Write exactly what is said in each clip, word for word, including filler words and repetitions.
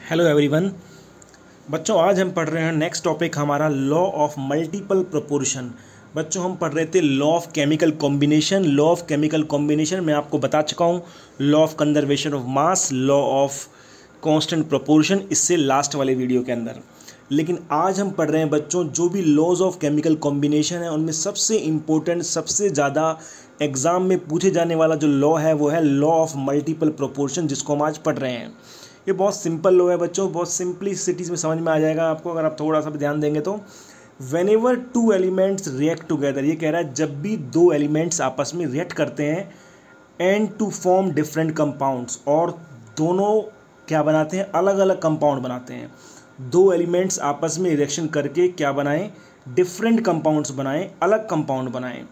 Hello everyone. बच्चों आज हम पढ़ रहे हैं नेक्स्ट टॉपिक हमारा लॉ ऑफ मल्टीपल प्रोपोर्शन। बच्चों हम पढ़ रहे थे law of chemical combination. Law of chemical combination मैं आपको बता चुका हूँ, law of conservation of mass, law of constant proportion, इससे लास्ट वाले वीडियो के अंदर। लेकिन आज हम पढ़ रहे हैं बच्चों जो भी लॉज ऑफ केमिकल कॉम्बिनेशन है उनमें सबसे इम्पोर्टेंट, सबसे ज़्यादा एग्ज़ाम में पूछे जाने वाला जो लॉ है वो है लॉ ऑफ मल्टीपल प्रोपोर्शन, जिसको हम आज पढ़ रहे हैं। ये बहुत सिंपल लॉ है बच्चों, बहुत सिंपलिसिटीज़ में समझ में आ जाएगा आपको अगर आप थोड़ा सा भी ध्यान देंगे तो। Whenever two elements react together, ये कह रहा है जब भी दो एलिमेंट्स आपस में रिएक्ट करते हैं and to form different compounds, और दोनों क्या बनाते हैं, अलग अलग कंपाउंड बनाते हैं। दो एलिमेंट्स आपस में रिएक्शन करके क्या बनाएं, डिफरेंट कंपाउंड्स बनाएं, अलग कंपाउंड बनाएं।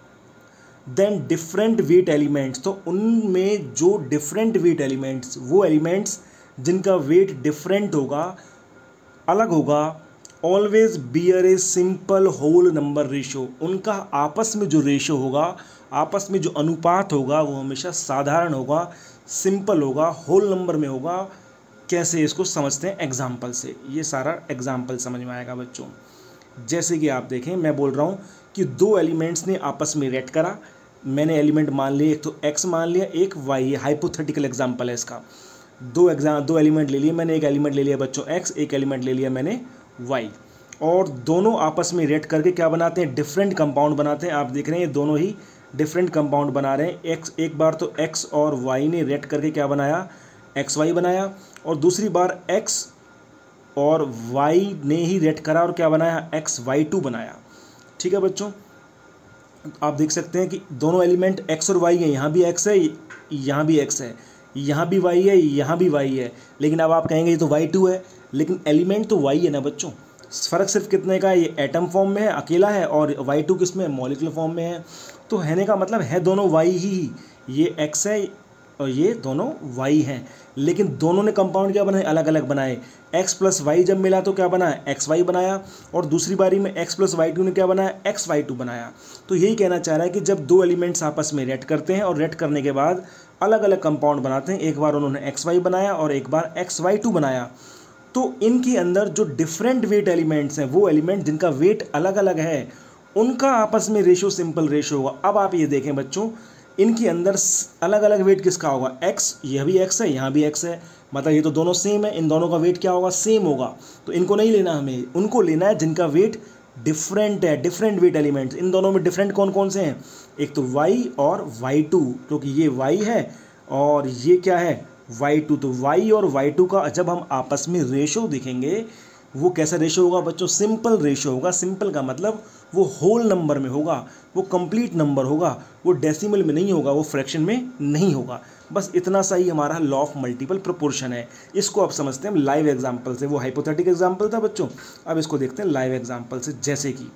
देन डिफरेंट वेट एलिमेंट्स, तो उनमें जो डिफरेंट वेट एलिमेंट्स, वो एलिमेंट्स जिनका वेट डिफरेंट होगा, अलग होगा, always bear a simple whole number ratio, उनका आपस में जो रेशो होगा, आपस में जो अनुपात होगा वो हमेशा साधारण होगा, सिंपल होगा, होल नंबर में होगा। कैसे इसको समझते हैं एग्जाम्पल से, ये सारा एग्जाम्पल समझ में आएगा बच्चों। जैसे कि आप देखें, मैं बोल रहा हूँ कि दो एलिमेंट्स ने आपस में रिएक्ट करा, मैंने एलिमेंट मान लिए, एक तो x मान लिया, एक y, ये हाइपोथेटिकल एग्जाम्पल है इसका। दो एग्जाम दो एलिमेंट ले लिए मैंने, एक एलिमेंट ले लिया बच्चों x, एक एलिमेंट ले लिया मैंने y, और दोनों आपस में रिएक्ट करके क्या बनाते हैं, डिफरेंट कंपाउंड बनाते हैं। आप देख रहे हैं ये दोनों ही डिफरेंट कंपाउंड बना रहे हैं। x एक बार तो x और y ने रिएक्ट करके क्या बनाया, एक्स वाई बनाया, और दूसरी बार x और y ने ही रिएक्ट करा और क्या बनाया, एक्स वाई टू बनाया। ठीक है बच्चों, आप देख सकते हैं कि दोनों एलिमेंट x और y हैं, यहाँ भी x है, यहाँ भी x है, यहाँ भी y है, यहाँ भी y है। लेकिन अब आप कहेंगे ये तो वाई टू है, लेकिन एलिमेंट तो y है ना बच्चों। फ़र्क सिर्फ कितने का है, ये एटम फॉर्म में है, अकेला है, और वाई टू किस में, मॉलिक्यूलर फॉर्म में है। तो कहने का मतलब है दोनों y ही, ये x है और ये दोनों y हैं, लेकिन दोनों ने कंपाउंड क्या बनाए, अलग अलग बनाए। x प्लस वाई जब मिला तो क्या बनाया, एक्स वाई बनाया, और दूसरी बारी में x प्लस वाई टू ने क्या बनाया, एक्स वाई टू बनाया। तो यही कहना चाह रहा है कि जब दो एलिमेंट्स आपस में रिएक्ट करते हैं और रिएक्ट करने के बाद अलग अलग कंपाउंड बनाते हैं, एक बार उन्होंने एक्स वाई बनाया और एक बार एक्स वाई टू बनाया, तो इनके अंदर जो डिफरेंट वेट एलिमेंट्स हैं, वो एलिमेंट जिनका वेट अलग अलग है, उनका आपस में रेशो सिंपल रेशो होगा। अब आप ये देखें बच्चों, इनके अंदर अलग अलग वेट किसका होगा, x, यह भी x है, यहाँ भी x है, मतलब ये तो दोनों सेम है, इन दोनों का वेट क्या होगा, सेम होगा। तो इनको नहीं लेना हमें, उनको लेना है जिनका वेट डिफरेंट है, डिफरेंट वेट एलिमेंट्स। इन दोनों में डिफरेंट कौन कौन से हैं, एक तो y और वाई टू, क्योंकि ये y है और ये क्या है, वाई टू। तो y और वाई टू का जब हम आपस में रेशो देखेंगे, वो कैसा रेशो होगा बच्चों, सिंपल रेशो होगा। सिंपल का मतलब वो होल नंबर में होगा, वो कंप्लीट नंबर होगा, वो डेसिमल में नहीं होगा, वो फ्रैक्शन में नहीं होगा। बस इतना सा ही हमारा लॉ ऑफ मल्टीपल प्रोपोर्शन है। इसको आप समझते हैं लाइव एग्जांपल से, वो हाइपोथेटिक एग्जांपल था बच्चों, अब इसको देखते हैं लाइव एग्जांपल से। जैसे कि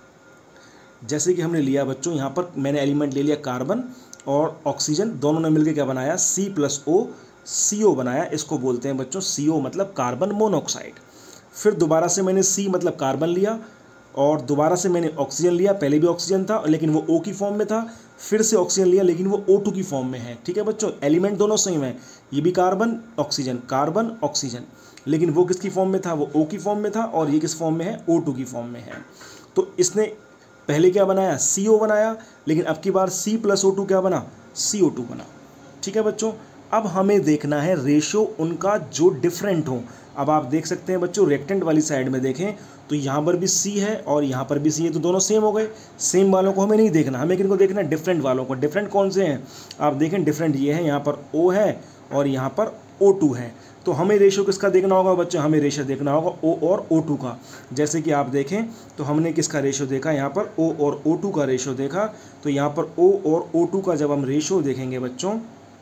जैसे कि हमने लिया बच्चों, यहाँ पर मैंने एलिमेंट ले लिया कार्बन और ऑक्सीजन, दोनों ने मिलकर क्या बनाया, सी प्लस ओ, सी ओ बनाया। इसको बोलते हैं बच्चों सी ओ, मतलब कार्बन मोनोऑक्साइड। फिर दोबारा से मैंने C मतलब कार्बन लिया, और दोबारा से मैंने ऑक्सीजन लिया, पहले भी ऑक्सीजन था लेकिन वो O की फॉर्म में था, फिर से ऑक्सीजन लिया लेकिन वो O टू की फॉर्म में है। ठीक है बच्चों, एलिमेंट दोनों सेम है, ये भी कार्बन ऑक्सीजन, कार्बन ऑक्सीजन, लेकिन वो किसकी फॉर्म में था, वो O की फॉर्म में था, और ये किस फॉर्म में है, O टू की फॉर्म में है। तो इसने पहले क्या बनाया, सी ओ बनाया, लेकिन अब की बार C प्लस ओ टू क्या बना, सी ओ टू बना। ठीक है बच्चों, अब हमें देखना है रेशो उनका जो डिफरेंट हो। अब आप देख सकते हैं बच्चों, रेक्टेंट वाली साइड में देखें तो यहाँ पर भी C है और यहाँ पर भी C है, तो दोनों सेम हो गए। सेम वालों को हमें नहीं देखना, हमें किनको देखना है, डिफरेंट वालों को। डिफरेंट कौन से हैं, आप देखें डिफरेंट ये है, यहाँ पर O है और यहाँ पर O टू है। तो हमें रेशो किसका देखना होगा बच्चों, हमें रेशो देखना होगा O और O टू का। जैसे कि आप देखें तो हमने किसका रेशो देखा, यहाँ पर O और O टू का रेशो देखा। तो यहाँ पर O और O टू का जब हम रेशो देखेंगे बच्चों,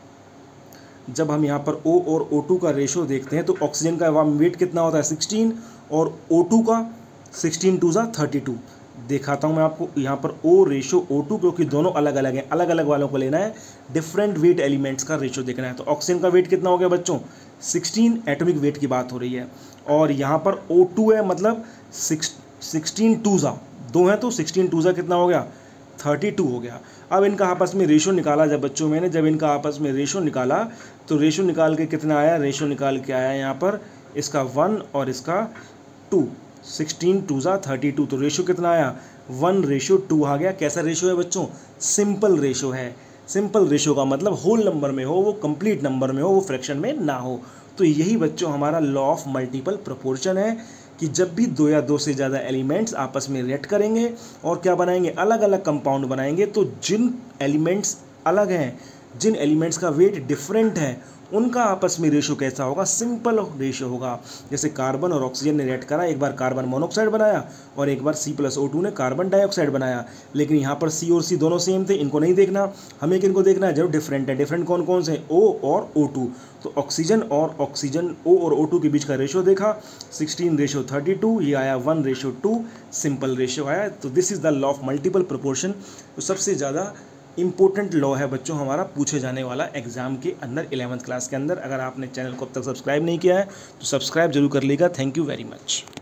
जब हम यहाँ पर O और O टू का रेशो देखते हैं तो ऑक्सीजन का वेट कितना होता है, सिक्सटीन, और O टू का सिक्सटीन टू ज़ा थर्टी टू। दिखाता हूँ मैं आपको यहाँ पर O रेशो O टू, क्योंकि दोनों अलग अलग हैं, अलग अलग वालों को लेना है, डिफरेंट वेट एलिमेंट्स का रेशो देखना है। तो ऑक्सीजन का वेट कितना हो गया बच्चों, सिक्सटीन, एटॉमिक वेट की बात हो रही है, और यहाँ पर O टू है, मतलब सिक्स सिक्सटीन टू ज़ा, दो हैं तो सिक्सटीन टू ज़ा कितना हो गया, थर्टी टू हो गया। अब इनका आपस में रेशो निकाला जब बच्चों मैंने, जब इनका आपस में रेशो निकाला तो रेशो निकाल के कितना आया, रेशो निकाल के आया यहाँ पर इसका वन और इसका टू, सिक्सटीन टू ज़ा थर्टी टू, तो रेशो कितना आया, वन रेशो टू आ गया। कैसा रेशो है बच्चों, सिंपल रेशो है। सिंपल रेशो का मतलब होल नंबर में हो, वो कंप्लीट नंबर में हो, वो फ्रैक्शन में ना हो। तो यही बच्चों हमारा लॉ ऑफ मल्टीपल प्रोपोर्शन है कि जब भी दो या दो से ज़्यादा एलिमेंट्स आपस में रिएक्ट करेंगे और क्या बनाएंगे, अलग अलग कंपाउंड बनाएंगे, तो जिन एलिमेंट्स अलग हैं, जिन एलिमेंट्स का वेट डिफरेंट है, उनका आपस में रेशो कैसा होगा, सिंपल रेशो होगा। जैसे कार्बन और ऑक्सीजन ने रिएक्ट करा, एक बार कार्बन मोनोऑक्साइड बनाया और एक बार सी प्लस ओ टू ने कार्बन डाइऑक्साइड बनाया, लेकिन यहाँ पर सी और सी दोनों सेम थे, इनको नहीं देखना, हमें किनको देखना है, जरूर डिफरेंट है। डिफरेंट कौन कौन से, ओ और ओ टू। तो ऑक्सीजन और ऑक्सीजन ओ और ओ टू के बीच का रेशो देखा, सिक्सटीन रेशो थर्टी टू, ये आया one ratio two, simple ratio आया। तो this is the law of multiple proportion. तो सबसे ज़्यादा इंपॉर्टेंट लॉ है बच्चों हमारा, पूछे जाने वाला एग्जाम के अंदर इलेवंथ क्लास के अंदर। अगर आपने चैनल को अब तक सब्सक्राइब नहीं किया है तो सब्सक्राइब जरूर कर लीजिएगा। Thank you very much.